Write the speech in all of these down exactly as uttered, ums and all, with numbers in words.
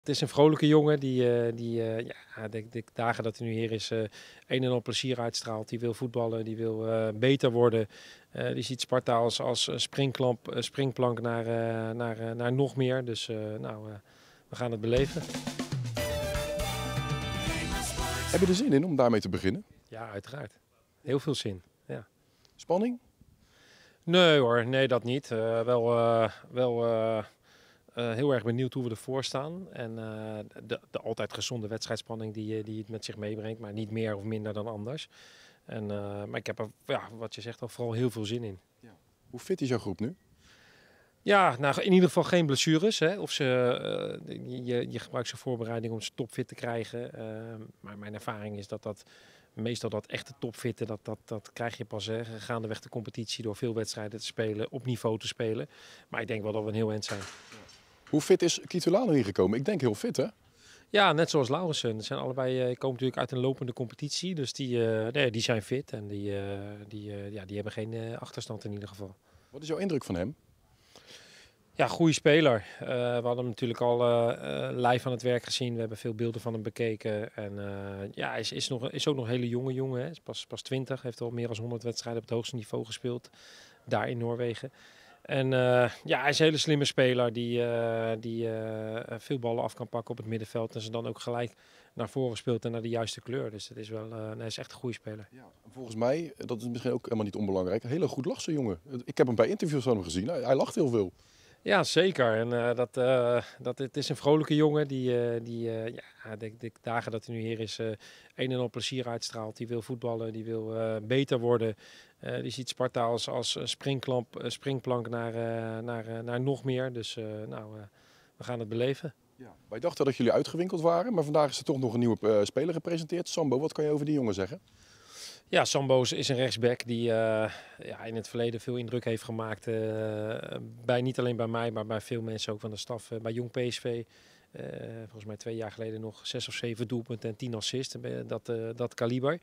Het is een vrolijke jongen die, uh, die uh, ja, de, de dagen dat hij nu hier is, uh, een en al plezier uitstraalt. Die wil voetballen, die wil uh, beter worden. Uh, die ziet Sparta als, als springklamp, uh, springplank naar, uh, naar, uh, naar nog meer. Dus uh, nou, uh, we gaan het beleven. Heb je er zin in om daarmee te beginnen? Ja, uiteraard. Heel veel zin. Ja. Spanning? Nee hoor, nee dat niet. Uh, wel uh, wel uh, uh, heel erg benieuwd hoe we ervoor staan. En uh, de, de altijd gezonde wedstrijdspanning die, die het met zich meebrengt. Maar niet meer of minder dan anders. En, uh, maar ik heb er, ja, wat je zegt, al vooral heel veel zin in. Ja. Hoe fit is jouw groep nu? Ja, nou, in ieder geval geen blessures. Hè. Of ze, uh, je, je gebruikt ze voorbereiding om ze topfit te krijgen. Uh, maar mijn ervaring is dat dat meestal dat echte topfitten, dat, dat, dat krijg je pas hè, gaandeweg de competitie door veel wedstrijden te spelen, op niveau te spelen. Maar ik denk wel dat we een heel eind zijn. Hoe fit is Kitolano hier gekomen? Ik denk heel fit, hè? Ja, net zoals Laurensen. Ze zijn allebei uh, komen natuurlijk uit een lopende competitie. Dus die, uh, nee, die zijn fit en die, uh, die, uh, ja, die hebben geen uh, achterstand in ieder geval. Wat is jouw indruk van hem? Ja, goede speler. Uh, we hadden hem natuurlijk al uh, uh, live aan het werk gezien. We hebben veel beelden van hem bekeken. En uh, ja, hij is, is, nog, is ook nog een hele jonge jongen. Hè. Is pas, pas twintig. Heeft al meer dan honderd wedstrijden op het hoogste niveau gespeeld. Daar in Noorwegen. En uh, ja, hij is een hele slimme speler die, uh, die uh, veel ballen af kan pakken op het middenveld. En ze dan ook gelijk naar voren speelt en naar de juiste kleur. Dus het is wel, uh, nee, hij is echt een goede speler. Ja, volgens mij, dat is misschien ook helemaal niet onbelangrijk, een hele goed lachse jongen. Ik heb hem bij interviews van hem gezien. Hij, hij lacht heel veel. Ja, zeker. En uh, dat, uh, dat, het is een vrolijke jongen die, uh, die uh, ja, de, de dagen dat hij nu hier is, uh, een en al plezier uitstraalt. Die wil voetballen, die wil uh, beter worden. Uh, die ziet Sparta als, als springklamp, uh, springplank naar, uh, naar, uh, naar nog meer. Dus uh, nou, uh, we gaan het beleven. Ja. Wij dachten dat jullie uitgewinkeld waren, maar vandaag is er toch nog een nieuwe uh, speler gepresenteerd. Sambo, wat kan je over die jongen zeggen? Ja, Sambo is een rechtsback die uh, ja, in het verleden veel indruk heeft gemaakt. Uh, bij, niet alleen bij mij, maar bij veel mensen ook van de staf. Uh, bij Jong P S V, uh, volgens mij twee jaar geleden nog zes of zeven doelpunten en tien assists. Dat, uh, dat kaliber.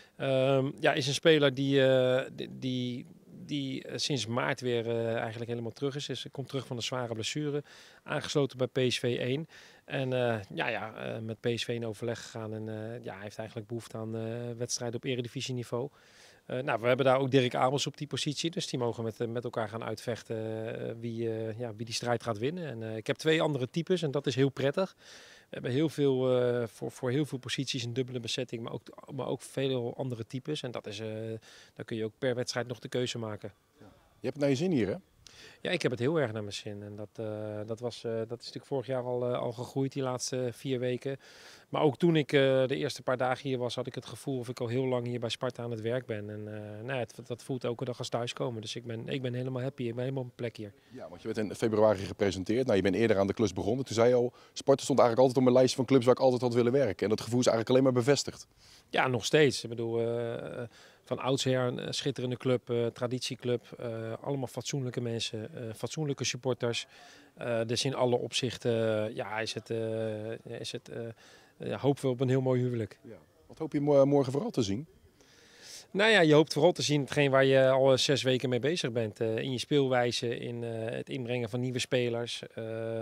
Um, ja, is een speler die, uh, die, die, die uh, sinds maart weer uh, eigenlijk helemaal terug is. Hij komt terug van een zware blessure. Aangesloten bij P S V één. En uh, ja, ja, uh, met P S V in overleg gegaan. En uh, ja, hij heeft eigenlijk behoefte aan uh, wedstrijden op eredivisieniveau. Uh, nou, we hebben daar ook Dirk Abels op die positie. Dus die mogen met, uh, met elkaar gaan uitvechten uh, wie, uh, ja, wie die strijd gaat winnen. En, uh, ik heb twee andere types en dat is heel prettig. We hebben heel veel, uh, voor, voor heel veel posities een dubbele bezetting, maar ook, maar ook veel andere types. En dat is, uh, dan kun je ook per wedstrijd nog de keuze maken. Ja. Je hebt het naar je zin hier, hè? Ja, ik heb het heel erg naar mijn zin. En dat, uh, dat, was, uh, dat is natuurlijk vorig jaar al, uh, al gegroeid, die laatste vier weken. Maar ook toen ik uh, de eerste paar dagen hier was, had ik het gevoel of ik al heel lang hier bij Sparta aan het werk ben. En uh, nou, het, dat voelt elke dag als thuiskomen. Dus ik ben, ik ben helemaal happy. Ik ben helemaal op mijn plek hier. Ja, want je werd in februari gepresenteerd. Nou, je bent eerder aan de klus begonnen. Toen zei je al, Sparta stond eigenlijk altijd op mijn lijstje van clubs waar ik altijd had willen werken. En dat gevoel is eigenlijk alleen maar bevestigd. Ja, nog steeds. Ik bedoel, uh, van oudsher een schitterende club, uh, traditieclub. Uh, allemaal fatsoenlijke mensen, uh, fatsoenlijke supporters. Uh, dus in alle opzichten uh, ja, is het, uh, is het uh, uh, hopen we op een heel mooi huwelijk. Ja. Wat hoop je morgen vooral te zien? Nou ja, je hoopt vooral te zien hetgeen waar je al zes weken mee bezig bent. Uh, in je speelwijze, in uh, het inbrengen van nieuwe spelers. Uh,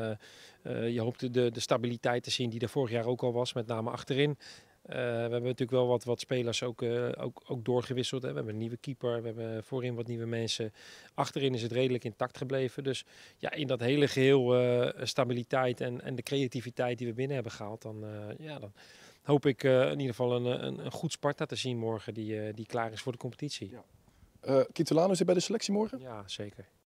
uh, je hoopt de, de stabiliteit te zien die er vorig jaar ook al was, met name achterin. Uh, we hebben natuurlijk wel wat, wat spelers ook, uh, ook, ook doorgewisseld. Hè. We hebben een nieuwe keeper, we hebben voorin wat nieuwe mensen. Achterin is het redelijk intact gebleven. Dus ja, in dat hele geheel uh, stabiliteit en, en de creativiteit die we binnen hebben gehaald, dan, uh, ja, dan hoop ik uh, in ieder geval een, een, een goed Sparta te zien morgen die, uh, die klaar is voor de competitie. Ja. Uh, Kitolano zit bij de selectie morgen? Ja, zeker.